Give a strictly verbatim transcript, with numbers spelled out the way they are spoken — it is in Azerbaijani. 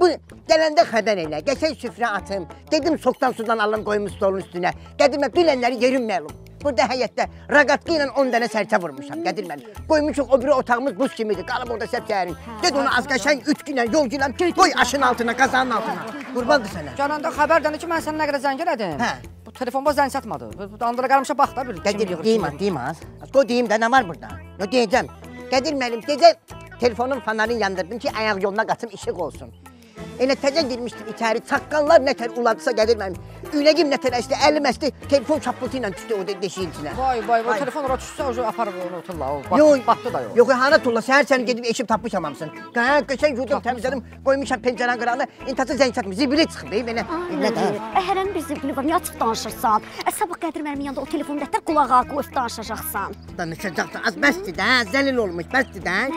Bu gələndə xəbər elə, qəşəng süfrə atım. Dedim soğukdan sudan alım qoyum stolun üstünə. Qədirmə bilənləri yerim məlum. Burada həyətdə raqatqı ilə on dənə sərçə vurmuşam, Qədirmən. Qoymuşuq o biri otağımız buz kimidir, qalıb orada səpkərin. Ded onu az qəşəng üç günlə, yol günlə qoy aşın altına, qazanın altına. Qurbandır sənə. Gələndə xəbər dənə ki, mən sənə nə qədər zəng elədim. Hə. Bu telefonda zəng satmadı. Bu andıra qarmışa bax da bir. Qədir, deyim az, deyim az. Qoy deyim də, nə var burada? Yo, deyəcəm. Qədir mənim, gecə telefonun fanarını yandırdım ki, ayaq yoluna qatım, işıq olsun. Elə təzə girmişdim içəri, çaqqallar nətər uladısa Qədir mənim. Ürəyim nətər əsdi, əlim əsdi, telefon şapıltı ilə düşdü o deşiyin içinə. Vay, vay, vay, telefon ora düşsə, o aparır onu oturla, o Yox, batdı da yox. Yox, hana tulla, səhər səni gedib eşib tapmışam hamısın. Qəhər, qəşəng yudum, təmizlədim, qoymuşam pəncərən qırağına, intası zəng çatmır, zibili çıxıb, belə. Hərənin bir zibili var, niyə açıq danışırsan? Sabah Qədir mənim yanında o telefonu dətər qulağa qoyub danışacaqsan. Danışacaqsan, az bəsdir də, zəlil olmuş, bəsdir də.